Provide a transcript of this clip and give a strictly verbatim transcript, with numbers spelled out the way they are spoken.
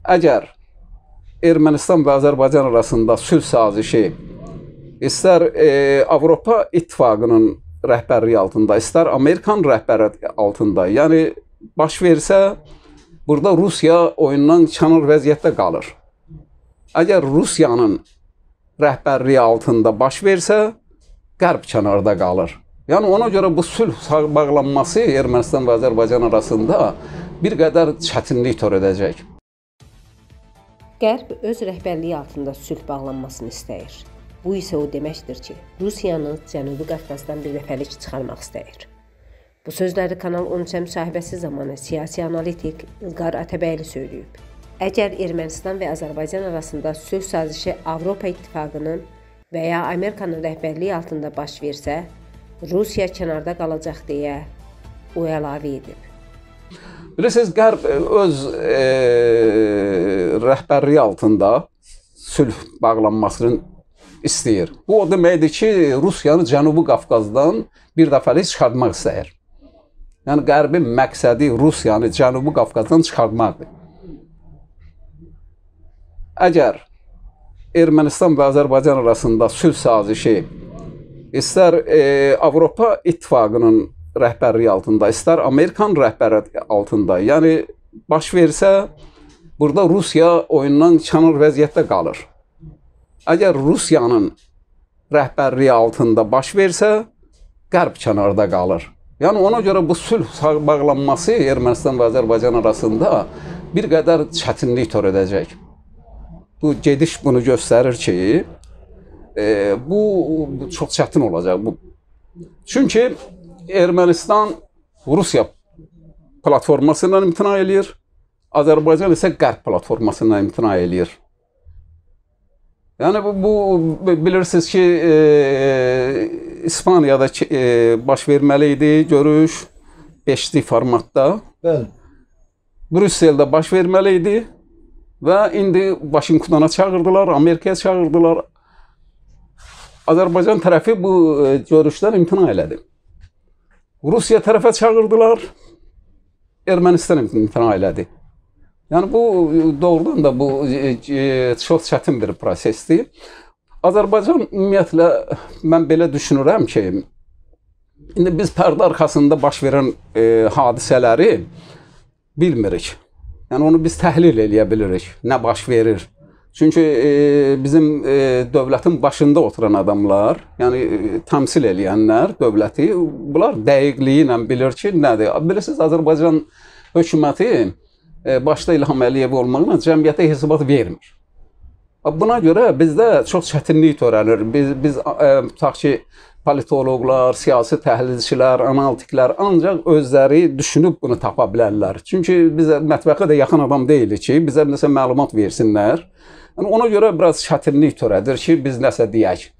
Əgər Ermənistan və Azərbaycan arasında sülh sazişi istər e, Avropa İttifaqının rəhbərliyi altında, istər Amerikan rəhbərliyi altında, yəni baş versə, burada Rusiya oyundan kənar vəziyyətdə qalır. Əgər Rusiyanın rəhbərliyi altında baş versə, Qərb kənarda qalır. Yəni ona görə bu sülh bağlanması Ermənistan və Azərbaycan arasında bir qədər çətinlik törədəcək. Qərb öz rəhbərliyi altında sülh bağlanmasını istəyir. Bu isə o deməkdir ki, Rusiyanı Cənubi Qafqazdan bir dəfəlik çıxarmaq istəyir. Bu sözləri Kanal on üçə müsahibəsi zamanı siyasi analitik İlqar Atabəyli söyləyib. Əgər Ermənistan və Azərbaycan arasında sülh sazişi Avropa İttifaqının və ya Amerikanın rəhbərliyi altında baş versə, Rusiya kənarda qalacaq deyə o əlavə edib. Bilirsiniz, Qərb öz e, rəhbərliyi altında sülh bağlanmasını istəyir. Bu o deməkdir ki, Rusiyanı Cənubi Qafqazdan bir dəfəlik çıxartmaq istəyir. Yəni Qərbin məqsədi Rusiyanı Cənubi Qafqazdan çıxartmaqdır. Əgər Ermənistan və Azərbaycan arasında sülh sazişi istər e, Avropa İttifaqının rəhbərliyi altında, istər Amerikan rəhbərliyi altında, yəni baş versə, burada Rusiya oyundan kənar vəziyyətdə qalır. Əgər Rusiyanın rəhbərliyi altında baş versə, Qərb kənarda qalır. Yəni ona görə bu sülh bağlanması Ermənistan və Azərbaycan arasında bir qədər çətinlik törədəcək. Bu gediş bunu göstərir ki, e, bu, bu çox çətin olacaq. Bu. Çünki Ermənistan Rusiya platformasından imtina eləyir, Azərbaycan isə Qərb platformasından imtina eləyir. Yəni bu, bu bilirsiniz ki, e, İspaniyada e, baş verməli idi görüş beşli formatda. Bəli. Brüsseldə baş verməli idi və indi Vaşinqtona çağırdılar, Amerikaya çağırdılar. Azərbaycan tərəfi bu e, görüşdən imtina elədi. Rusiya tərəfə çağırdılar, Ermənistan imtina elədi. Yəni bu doğrudan da bu e, e, çox çətin bir prosesdir. Azərbaycan ümumiyyətlə mən belə düşünürəm ki, indi biz pərdə arxasında baş verən e, hadisələri bilmirik. Yəni onu biz təhlil eləyə bilirik, nə baş verir. Çünki e, bizim e, dövlətin başında oturan adamlar, yəni e, təmsil eləyənlər dövləti, bunlar dəqiqliyi ilə bilir ki, nədir? Bilirsiniz, Azərbaycan hökuməti e, başda İlham Əliyev olmaqla cəmiyyətə hesabat vermir. Buna görə bizdə çox çətinlik törənir. Biz, biz e, tutaq ki, politoloqlar, siyasi təhlilçilər, analitiklər ancaq özləri düşünüb bunu tapa bilərlər. Çünki bizə mətbəxə də yaxın adam deyilik ki, bizə nəsə məlumat versinlər. Yəni ona görə biraz çətinlik törədir ki, biz nəsə deyək.